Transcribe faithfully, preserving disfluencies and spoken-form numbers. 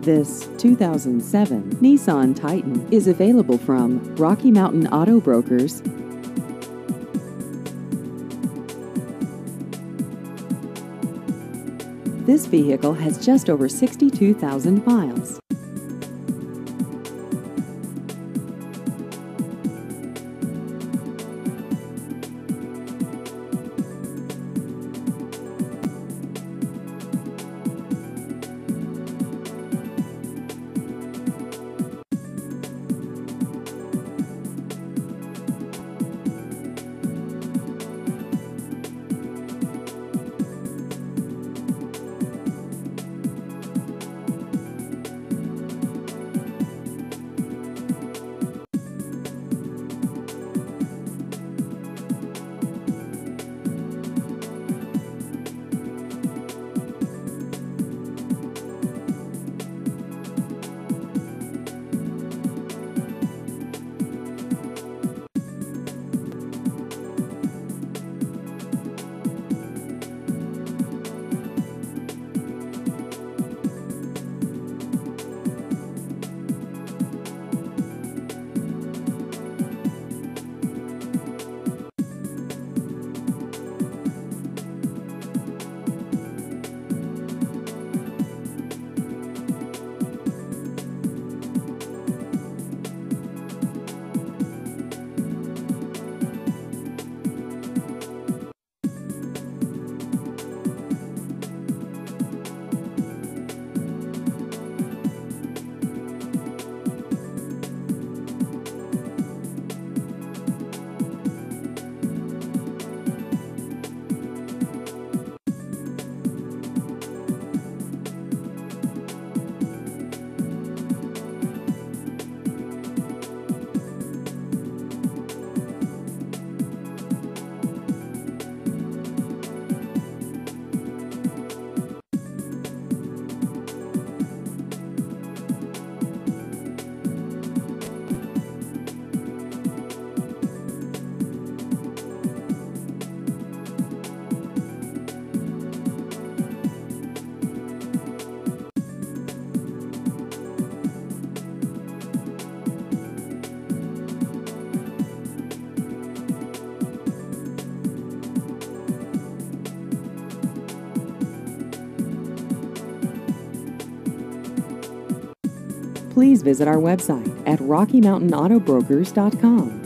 This two thousand seven Nissan Titan is available from Rocky Mountain Auto Brokers. This vehicle has just over sixty-two thousand miles. Please visit our website at rocky mountain auto brokers dot com.